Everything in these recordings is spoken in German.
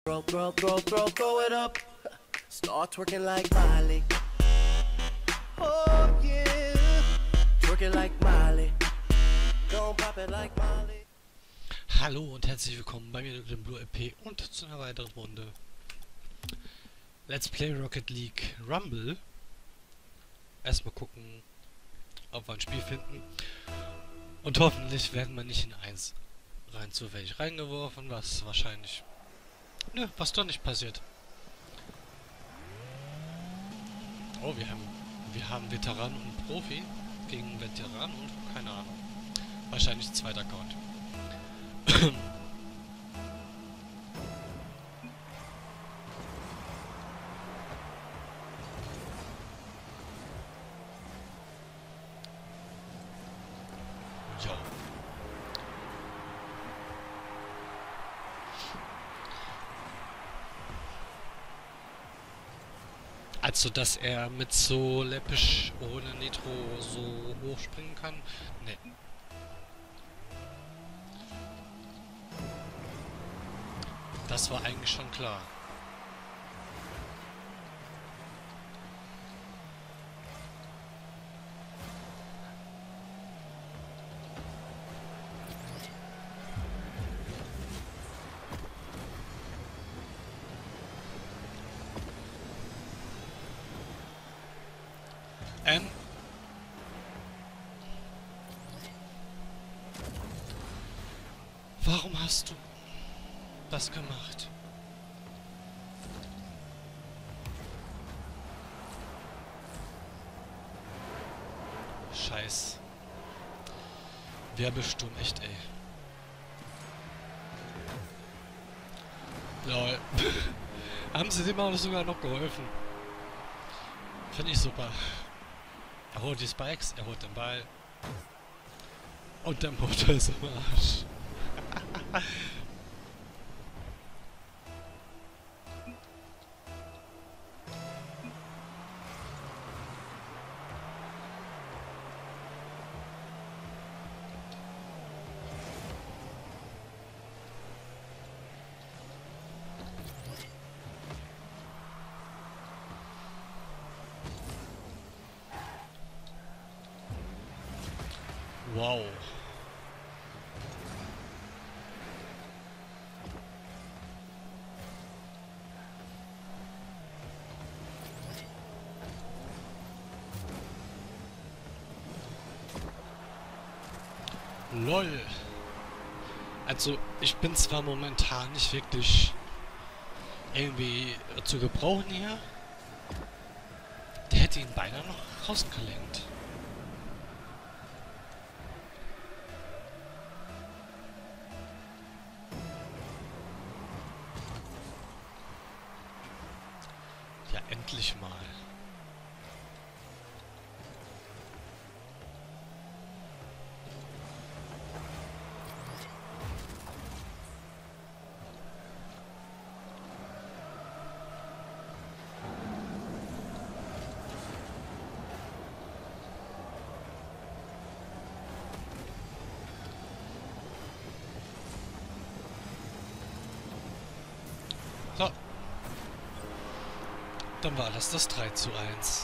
Throw it up. Start twerking like Miley. Oh yeah. Twerking like Miley. Don't pop it like Miley. Hallo und herzlich willkommen bei mir, dem Blue LP und zu einer weiteren Runde Let's Play Rocket League Rumble. Erstmal gucken, ob wir ein Spiel finden. Und hoffentlich werden wir nicht in eins rein zufällig reingeworfen, was wahrscheinlich... Nö, was doch nicht passiert. Oh, wir haben Veteran und Profi gegen Veteran und keine Ahnung. Wahrscheinlich zweiter Account. Jo. Also, dass er mit so läppisch ohne Nitro so hoch springen kann? Ne. Das war eigentlich schon klar. Warum hast du das gemacht? Scheiß. Wirbelsturm, echt, ey. Lol. Haben sie dem auch sogar noch geholfen. Finde ich super. Er holt die Spikes, er holt den Ball. Und der Motor ist im Arsch. Wow. LOL. Also, ich bin zwar momentan nicht wirklich irgendwie zu gebrauchen hier. Der hätte ihn beinahe noch rausgelenkt. Ja, endlich mal. So. Dann war das 3:1.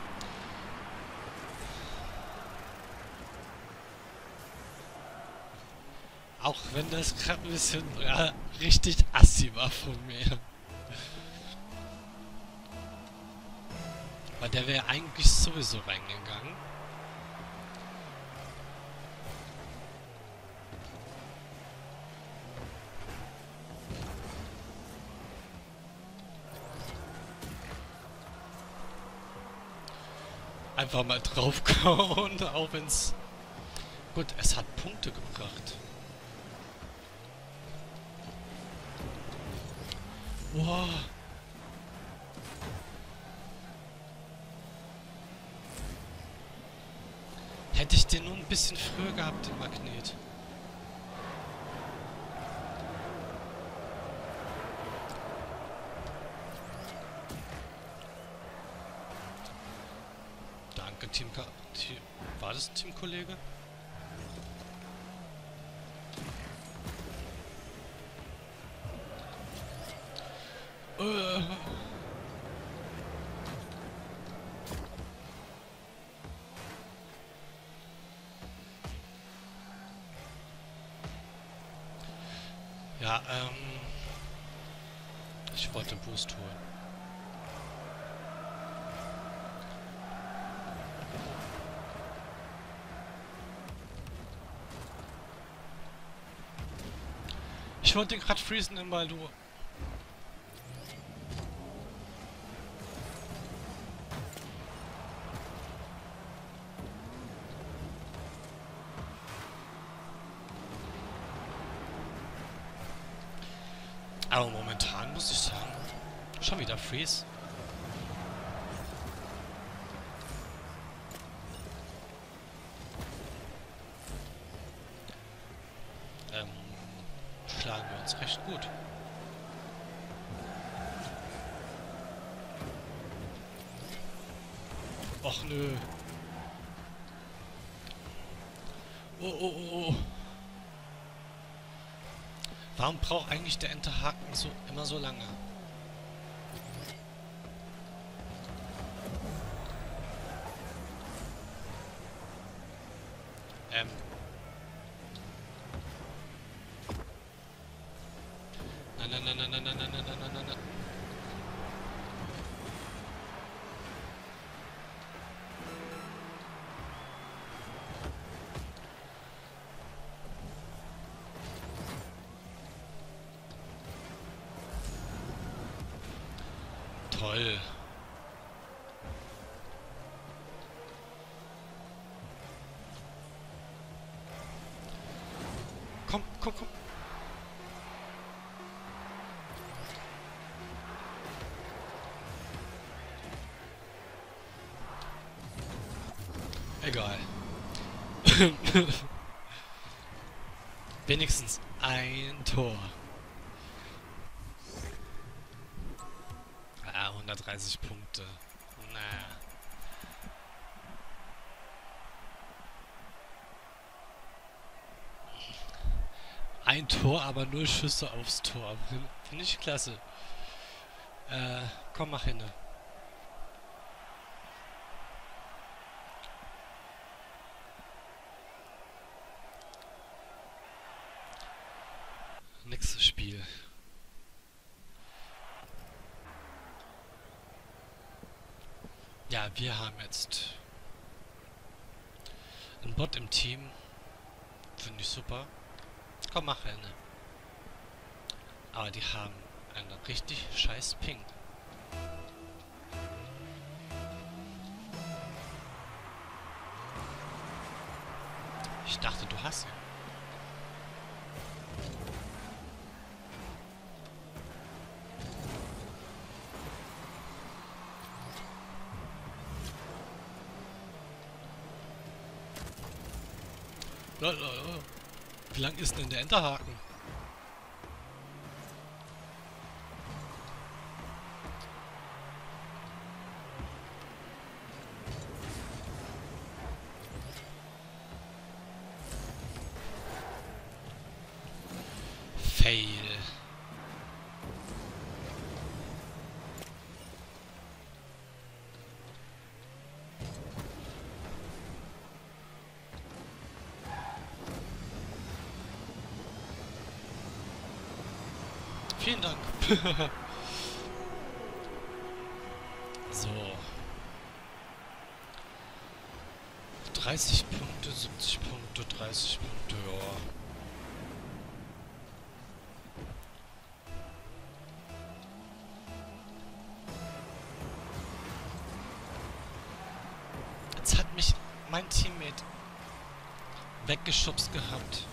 Auch wenn das gerade ein bisschen richtig assi war von mir. Weil der wäre eigentlich sowieso reingegangen. Einfach mal draufgehauen, auch wenn's... Gut, es hat Punkte gebracht. Wow. Hätte ich den nur ein bisschen früher gehabt, den Magnet. Danke, war das ein Teamkollege? Ja, ich wollte Boost holen. Ich wollte den gerade freezen, weil du... Aber momentan muss ich sagen, schon wieder Freeze. Schlagen wir uns recht gut. Och nö. Oh, oh, oh, oh. Warum braucht eigentlich der Enterhaken immer so lange? Nein, nein, nein, nein, nein, nein, nein, nein, nein, nein, nein. Toll. Komm, komm, komm. Egal. Wenigstens ein Tor. Ah, 130 Punkte. Na. Ein Tor, aber 0 Schüsse aufs Tor. Finde ich klasse. Komm, mach hin. Nächstes Spiel. Ja, wir haben jetzt einen Bot im Team. Finde ich super. Komm, mach hin. Aber die haben einen richtig scheiß Ping. Ich dachte, du hast ihn. Lol, lol, lol. Wie lang ist denn der Enterhaken? Fail. Vielen Dank. So. 30 Punkte, 70 Punkte, 30 Punkte, ja. Jetzt hat mich mein Teammate weggeschubst gehabt.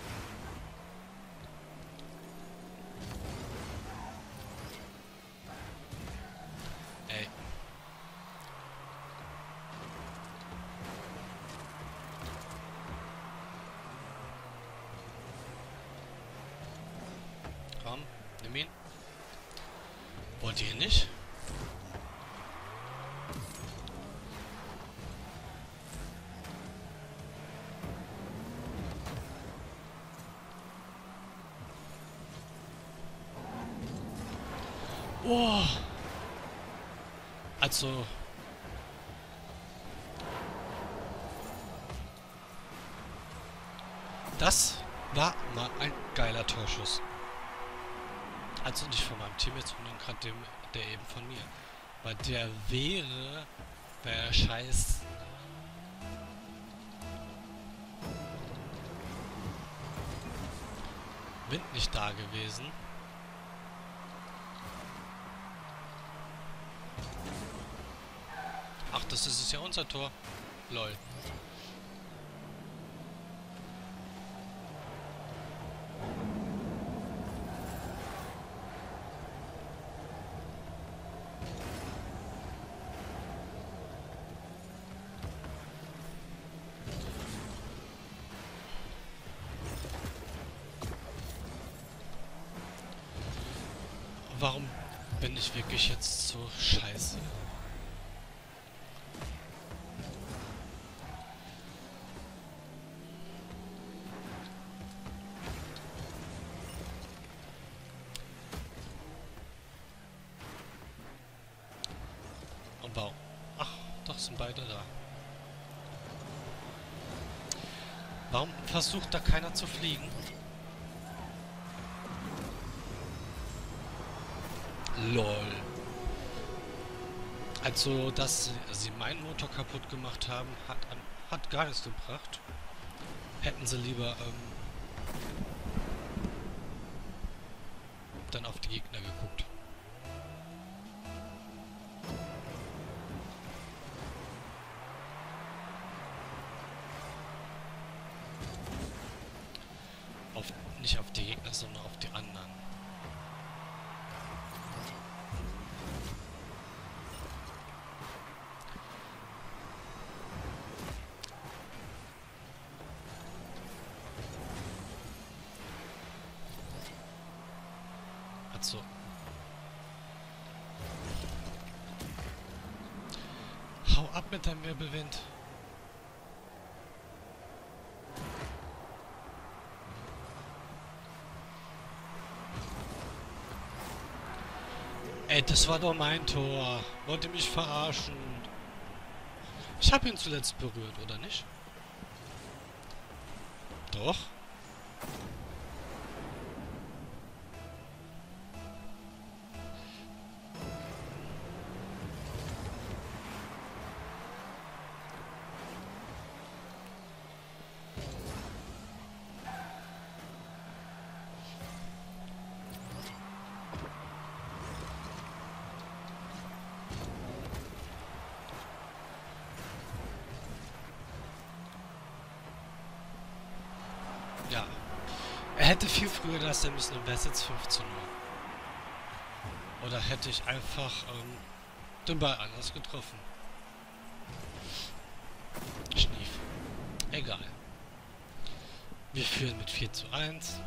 Ey. Komm, nimm ihn. Wollt ihr ihn nicht? Oh! Also... Das war mal ein geiler Torschuss. Also nicht von meinem Team jetzt, sondern gerade dem, der eben von mir. Weil der wäre scheiß... Wind nicht da gewesen. Ach, das ist es ja unser Tor. Lol. Warum bin ich wirklich jetzt so scheiße? Und warum? Ach, doch sind beide da. Warum versucht da keiner zu fliegen? LOL. Also, dass sie meinen Motor kaputt gemacht haben, hat gar nichts gebracht. Hätten sie lieber dann auf die Gegner geguckt. Nicht auf die Gegner, sondern auf die anderen. Also. Hau ab mit deinem Wirbelwind. Ey, das war doch mein Tor. Wollte mich verarschen. Ich habe ihn zuletzt berührt, oder nicht? Doch. Ja. Er hätte viel früher lassen müssen und wäre es jetzt 5:0. Oder hätte ich einfach den Ball anders getroffen. Schnief. Egal. Wir führen mit 4:1.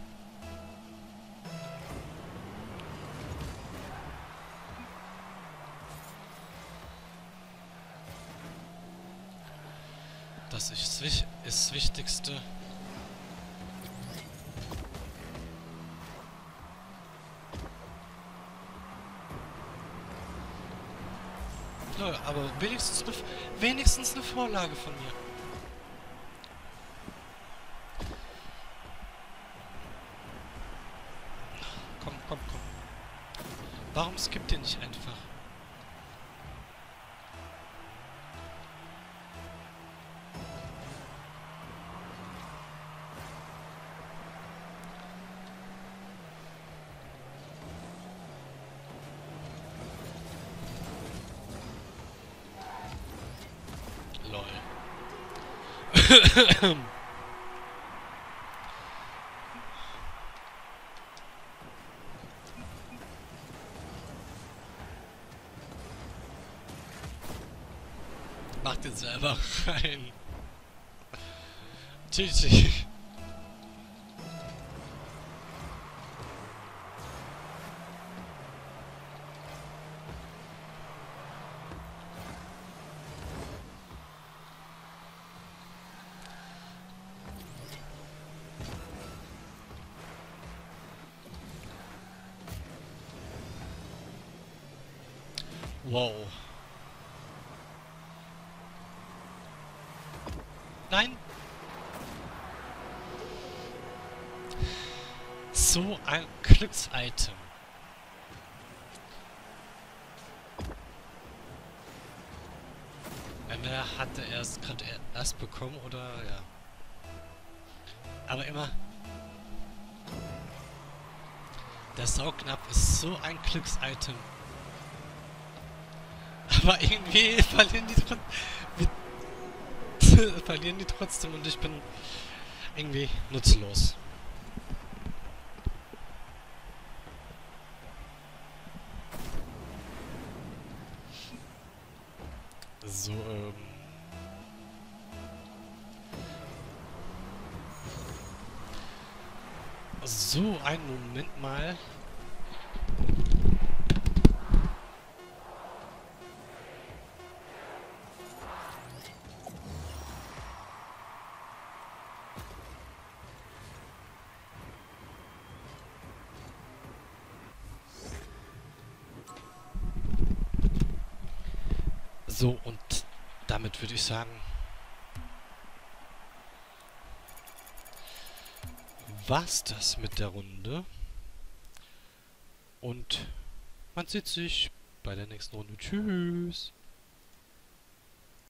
Das ist das Wichtigste. Ja, aber wenigstens eine Vorlage von mir. Komm, komm, komm. Warum skippt ihr nicht einfach? Lol. Macht den selber rein. Tschüssi. Wow. Nein! So ein Glücksitem. Entweder hatte er es gerade erst bekommen oder ja. Aber immer. Der Saugnapf ist so ein Glücksitem. Aber irgendwie verlieren die trotzdem und ich bin irgendwie nutzlos. So, so, einen Moment mal. So, und damit würde ich sagen, war's das mit der Runde. Und man sieht sich bei der nächsten Runde. Tschüss.